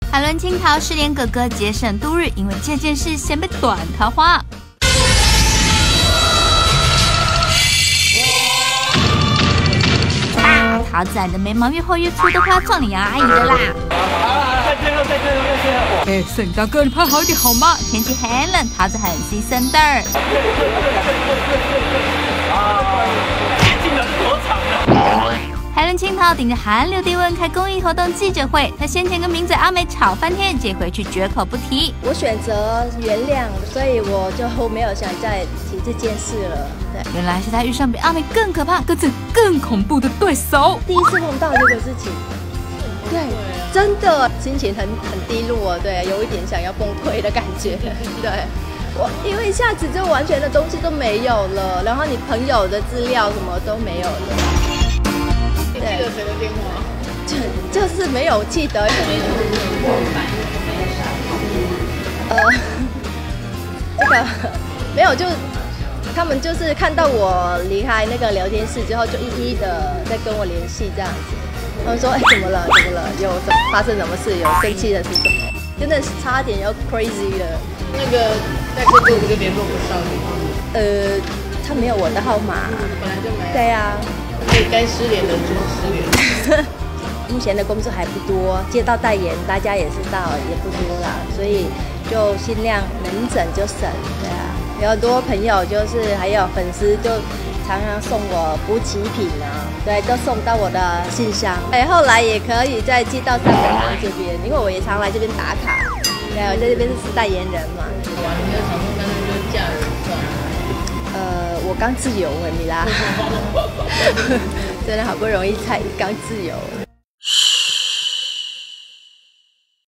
海伦青桃失联哥哥节省度日，因为这件事先被短桃花。桃子，你的眉毛越厚越粗，都快要撞你阿姨了啦！ 再最后！ 哎，沈大哥，你拍好一点好吗？天气很冷，桃子很牺牲的。 进了多长了？ 海伦青桃顶着寒流低温开公益活动记者会，她先前跟名嘴阿美吵翻天，接回去绝口不提。 我选择原谅，所以我就没有想再提这件事了。对， 原来是她遇上比阿美更可怕、个子更恐怖的对手。 第一次碰到这个事情，对，真的心情很低落，对，有一点想要崩溃的感觉，对。我因为一下子就完全的东西都没有了，然后你朋友的资料什么都没有了。 你记得谁的电话？ 就是没有记得。这个没有，就他们就是看到我离开那个聊天室之后，就一一的在跟我联系这样子。他们说：“哎，怎么了？有发生什么事？有生气的是什么？”真的是差点要 crazy 了。 那个在工作就联络不上你。 他没有我的号码。 本来就没有。 对呀。 所以该失联的就失联。 目前的工作还不多，接到代言大家也知道也不多啦，所以就尽量能省就省，对啊。有很多朋友就是还有粉丝就常常送我补给品啊，对，都送到我的信箱。后来也可以再寄到三本堂这边，因为我也常来这边打卡，对，我在这边是代言人嘛。 哇，你在常说干脆就是嫁人算了。 我刚自由，你啦，真的好不容易才刚自由。